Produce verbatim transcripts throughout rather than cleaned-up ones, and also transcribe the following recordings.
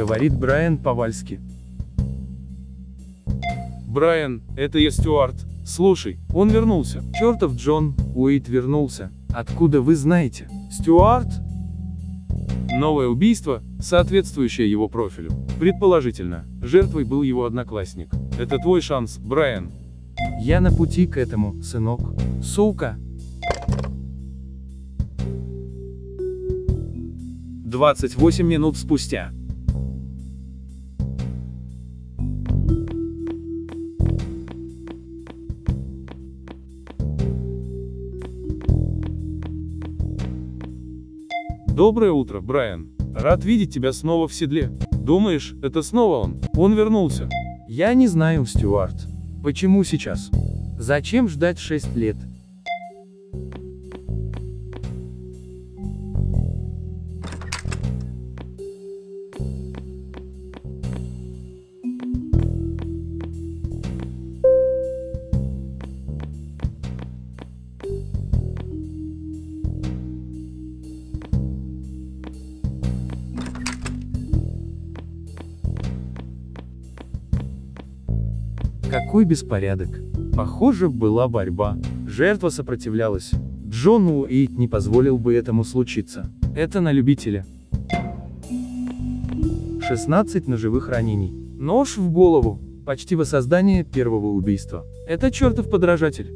говорит Брайан Повальски. Брайан, это я Стюарт. Слушай, он вернулся. Чертов Джон Уэйт вернулся. Откуда вы знаете? Стюарт? Новое убийство, соответствующее его профилю. Предположительно, жертвой был его одноклассник. Это твой шанс, Брайан. Я на пути к этому, сынок. Сука. двадцать восемь минут спустя. Доброе утро, Брайан. Рад видеть тебя снова в седле. Думаешь, это снова он? Он вернулся. Я не знаю, Стюарт. Почему сейчас? Зачем ждать шесть лет? Какой беспорядок. Похоже, была борьба. Жертва сопротивлялась. Джон Уэйт не позволил бы этому случиться. Это на любителя. шестнадцать ножевых ранений. Нож в голову. Почти воссоздание первого убийства. Это чертов подражатель.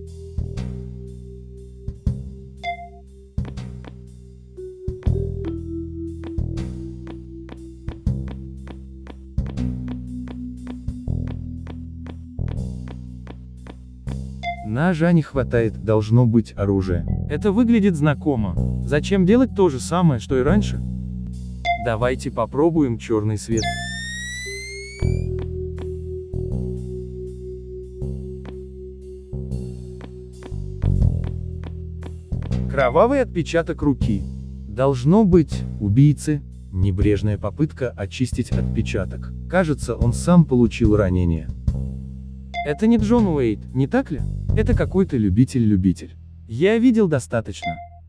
Ножа не хватает, должно быть оружие. Это выглядит знакомо. Зачем делать то же самое, что и раньше? Давайте попробуем черный свет. Кровавый отпечаток руки. Должно быть, убийцы. Небрежная попытка очистить отпечаток. Кажется, он сам получил ранение. Это не Джон Уэйт, не так ли? Это какой-то любитель-любитель. Я видел достаточно.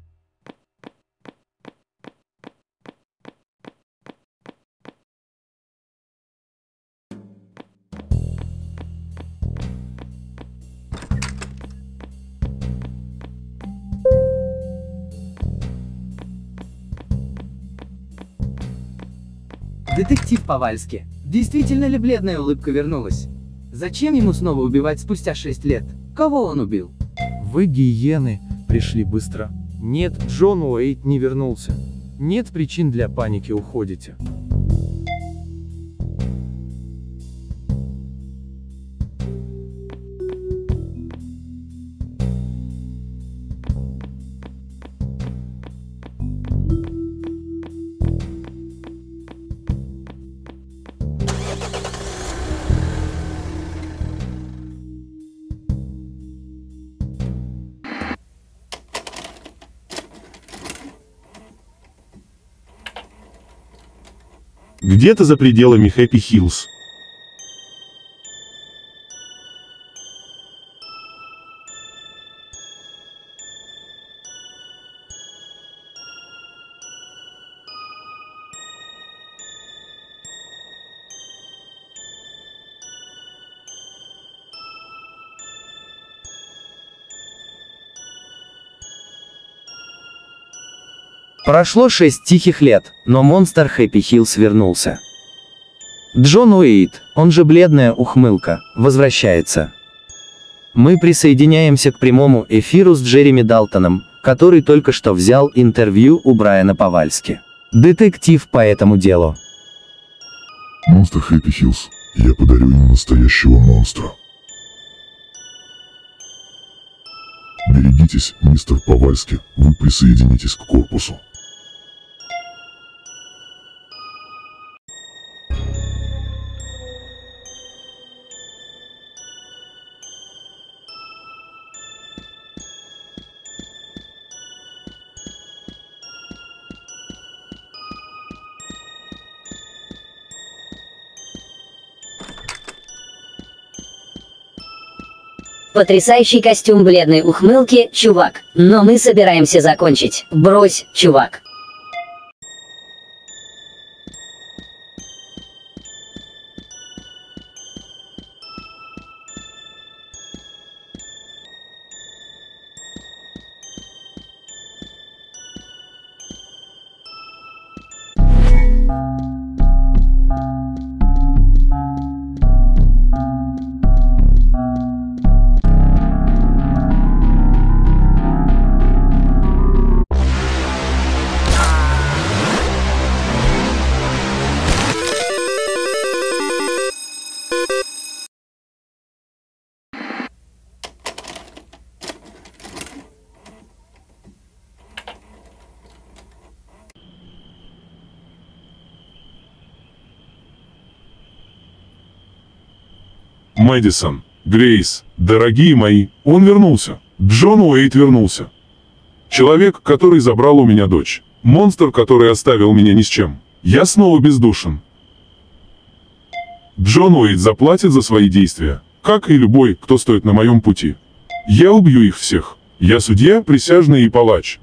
Детектив Повальски. Действительно ли бледная улыбка вернулась? Зачем ему снова убивать спустя шесть лет? Кого он убил? Вы гиены, пришли быстро. Нет, Джон Уэйт не вернулся. Нет причин для паники, уходите. Где-то за пределами Хэппи Хиллз. Прошло шесть тихих лет, но монстр Хэппи Хиллз вернулся. Джон Уэйт, он же бледная ухмылка, возвращается. Мы присоединяемся к прямому эфиру с Джереми Далтоном, который только что взял интервью у Брайана Повальски. Детектив по этому делу. Монстр Хэппи Хиллз. Я подарю им настоящего монстра. Берегитесь, мистер Повальски, вы присоединитесь к корпусу. Потрясающий костюм бледной ухмылки, чувак. Но мы собираемся закончить. Брось, чувак. Мэдисон, Грейс, дорогие мои, он вернулся. Джон Уэйд вернулся. Человек, который забрал у меня дочь. Монстр, который оставил меня ни с чем. Я снова бездушен. Джон Уэйд заплатит за свои действия, как и любой, кто стоит на моем пути. Я убью их всех. Я судья, присяжный и палач.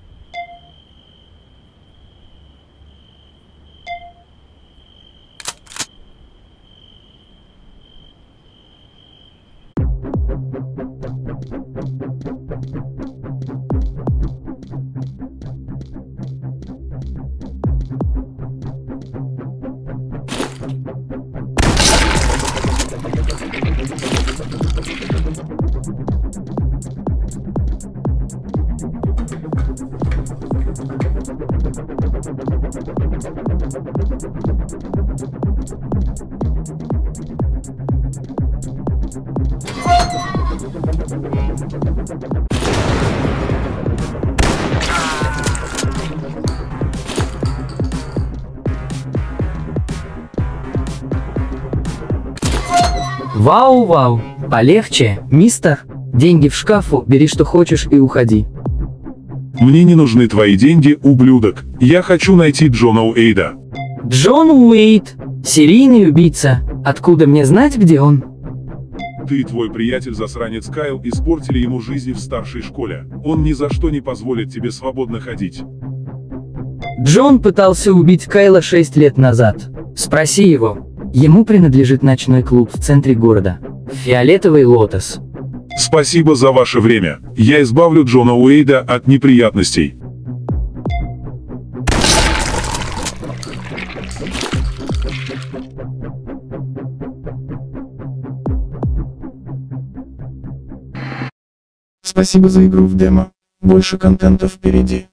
Вау-вау, полегче, мистер. Деньги в шкафу, бери что хочешь и уходи. Мне не нужны твои деньги, ублюдок. Я хочу найти Джона Уэйда. Джон Уэйд, серийный убийца. Откуда мне знать, где он? Ты и твой приятель-засранец Кайл испортили ему жизнь в старшей школе. Он ни за что не позволит тебе свободно ходить. Джон пытался убить Кайла шесть лет назад. Спроси его. Ему принадлежит ночной клуб в центре города. Фиолетовый лотос. Спасибо за ваше время. Я избавлю Джона Уэйда от неприятностей. Спасибо за игру в демо. Больше контента впереди.